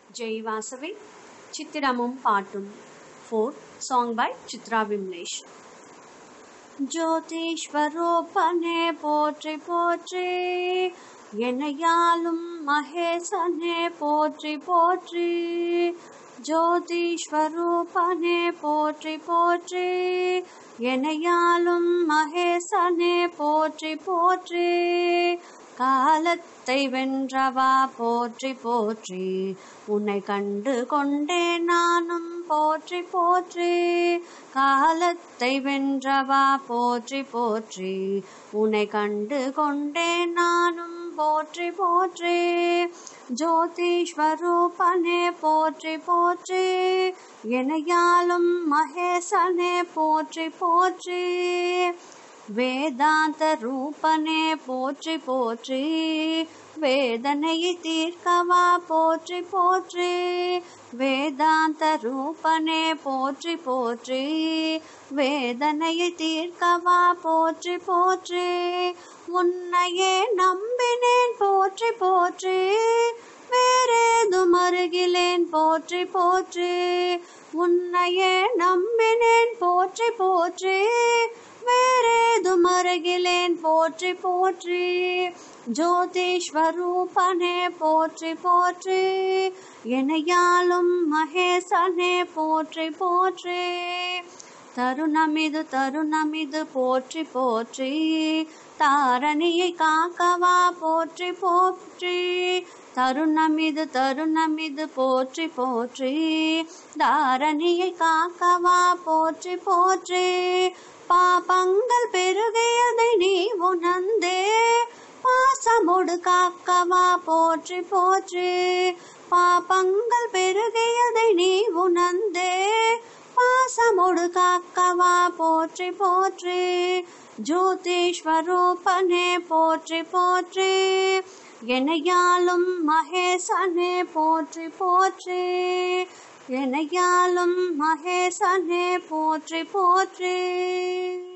Jai Vasavi, Chittiramum Patum 4. Song by Chitra Vimlesh. ஜோதிஸ்வரூபனே போற்றி போற்றி எனையாளும் மகேசனே போற்றி போற்றி ஜோதிஸ்வரூபனே போற்றி போற்றி எனையாளும் மகேசனே போற்றி போற்றி காலத்தை வென்றவா போற்றி போற்றி உன்னை கண்டு கொண்டேன் நானும் போற்றி போற்றி காலத்தை வென்றவா போற்றி போற்றி உன்னை கண்டு கொண்டேன் நானும் போற்றி போற்றி ஜோதிஸ்வரூபனே போற்றி போற்றி எனையாளும் மகேசனே போற்றி போற்றி வேதாந்த ரூபனே போற்றி போற்றி வேதனையை தீர்க்கவா போற்றி போற்றி வேதாந்த ரூபனே போற்றி போற்றி வேதனையை தீர்க்கவா போற்றி போற்றி உன்னையே நம்பினேன் போற்றி போற்றி வேறேதும் அருகிலேன் போற்றி போற்றி உன்னையே நம்பினேன் போற்றி போற்றி வேறேதும் அருகிலேன் போற்றி போற்றி ஜோதிஸ்வரூபனே போற்றி போற்றி எனையாளும் மகேசனே போற்றி போற்றி தருணமிது போற்றி போற்றி தாரணியை காக்கவா போற்றி போற்றி தருணமிது போற்றி போற்றி தாரணியை காக்கவா போற்றி போற்றி பாபங்கள் பெருகையதை நீ உணர்ந்தே பாசமோடு காக்கவா போற்றி போற்றி பாபங்கள் பெருகையதை நீ உணர்ந்தே பாசமோடு காக்கவா போற்றி போற்றி ஜோதிஸ்வரூபனே போற்றி போற்றி எனையாளும் மகேசனே போற்றி போற்றி எனையாளும் மகேசனே போற்றி போற்றி